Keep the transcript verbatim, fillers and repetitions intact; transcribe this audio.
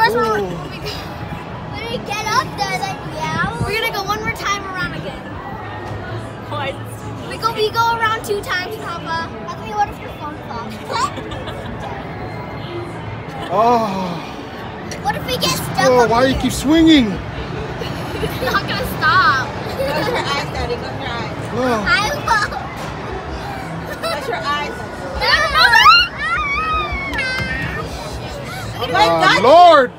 That's what when we, when we get up there, then yeah. We're gonna go one more time around again. What? We go, we go around two times, Papa. Ask me what if your phone falls? Oh. What if we get stuck? Oh, why do you keep swinging? It's not gonna stop. Close your eyes, Daddy. Close your eyes. Oh. I will. Close your eyes. No, no, no. Oh, Lord!